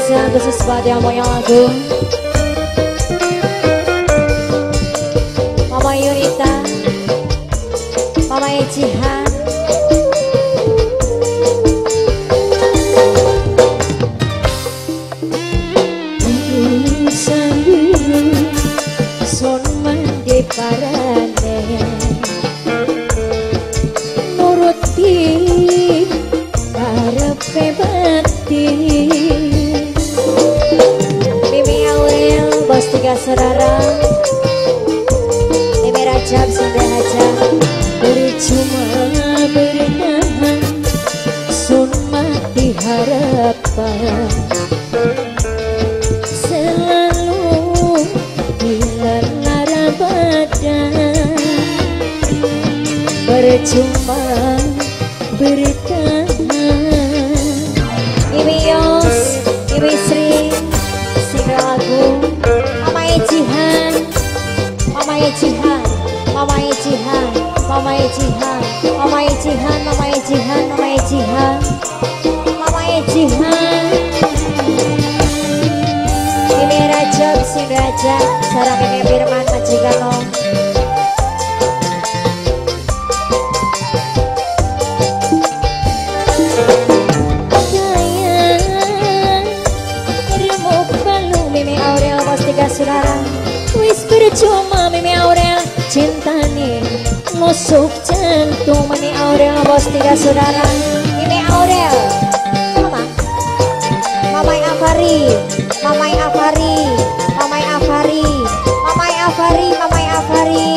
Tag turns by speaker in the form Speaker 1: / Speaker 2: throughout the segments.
Speaker 1: spesial khusus buat yang mau lagu Mama Yunita, Mama Ejihan. Son mandi parane nuruti karepe bati. Mimi Aurel bos tiga saudara, Mimi Rajab sudah aja bercuma bertahan, sun mati harapan selalu bila lara badan, bercuma bertahan. Ibi Yos, Ibi Sri, single lagu Mama Ejihan, Mama Ejihan, Mama Ejihan, Mama Ejihan, Mama Ejihan, Mama Ejihan, Mama Ejihan, Mama Ejihan. Mimi Rajab, Sing Rajab, sarang Mimi Firman Majigano. Saudara, wis percuma Mimi Aurel cintane musuk jantung. Mimi Aurel bos tiga saudara, Mimi Aurel, Mama, Mamai Afari, Mamai Afari, Mamai Afari, Mamai Afari, Mamai Afari.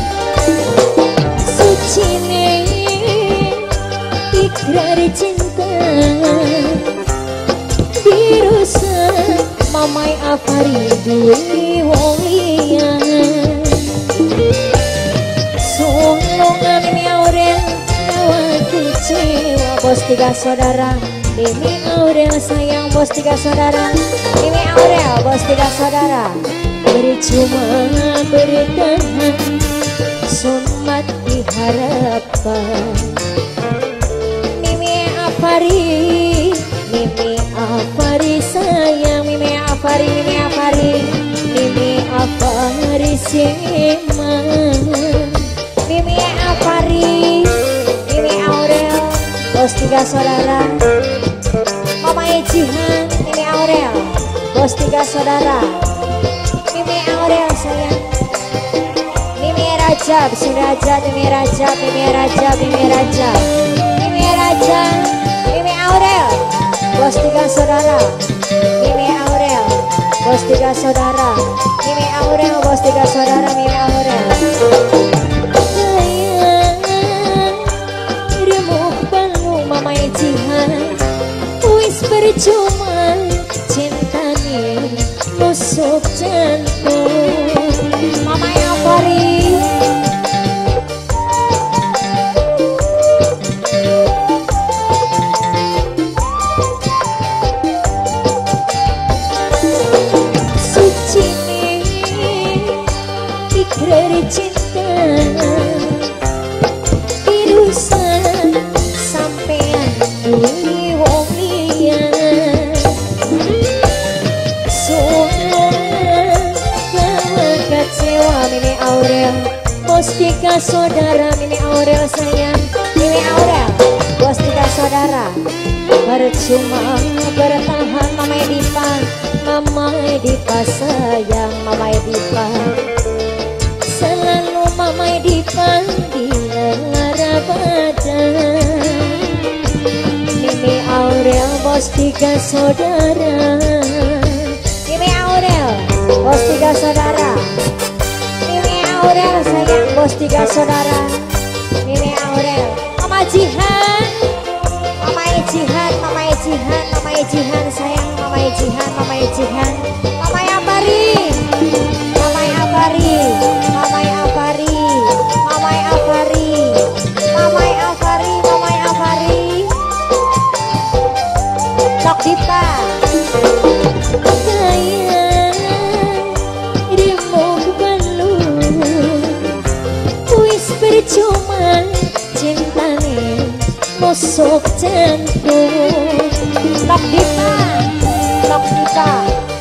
Speaker 1: Suci nih ikrar cinta dirusak Mamai Afari duwe wong liya. Sulungan Mimi Aurel nyawa kecewa bos tiga saudara, Mimi Aurel sayang bos tiga saudara, Mimi Aurel bos tiga saudara. Bercuma bertahan, sun mati harapan. Mimi Afari, Mimi Afari sayang, Mimi Afari, Mimi Afari, Mimi Afari seman, Mimi Afari, Mimi Aurel bos tiga saudara, Mama Ejihan, Mimi Aurel bos tiga saudara, Mimi Aurel sayang, Mimi Rajab, Sing Rajab, Mimi Rajab, Mimi Rajab, Mimi Rajab, Mimi Rajab, Mimi Aurel bos tiga saudara, Mimi Aurel bos tiga saudara, Mimi Aurel bos tiga saudara, Mimi Aurel. Sayang remuk balu Mama Ejihan, wis percuma cintane nusuk jantung. Mama Afari, cinta dirusak sampean duwe wong liya. Sulungan gawa kecewa Mimi Aurel bos tiga saudara, Mimi Aurel sayang, Mimi Aurel bos tiga saudara. Percuma bertahan Mama Edipa, Mama Edipa sayang, Mama Edipa. Selalu Mama Edipa bila lara badan. Mimi Aurel bos tiga saudara, Mimi Aurel bos tiga saudara, Mimi Aurel sayang bos tiga saudara, Mimi Aurel. Mama Jihan, Mama Ejihan, Mama Ejihan, Mama Ejihan sayang, Mama Ejihan, Mama Ejihan, Mama Afari, Mama Afari, Mama Afari, Mama Afari, Mama Afari, Mama Afari. Tok Dita. Sayang remuk balu wis percuma cintane musuk jantung. Tok Dita, Tok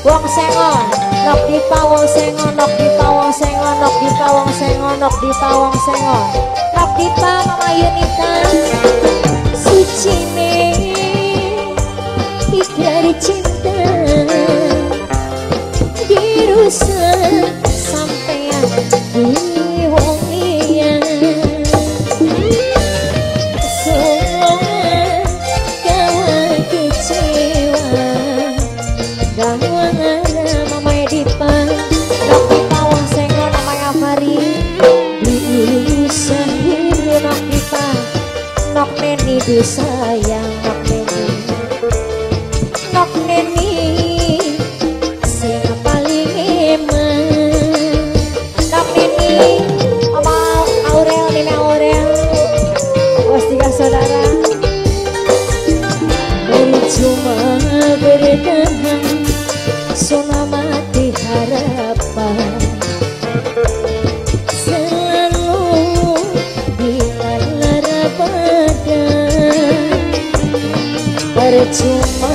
Speaker 1: wong sengon nok di pawong sengon nok di pawong sengon nok di pawong sengon nok di pawong sengon nok di pa Mama Yunita suci nih ikrar cinta dirusak sampean di wong liya semua kawan kecewa gawangan Mama Edipa nok di pawang sengon Mama Fari diurusan diri nok di pa nok neni disayang nok neni sing paling emang nok neni Oma Aurel Nini Aurel bos tiga saudara cuma bertahan selama mati harapan selalu bila lara badan percuma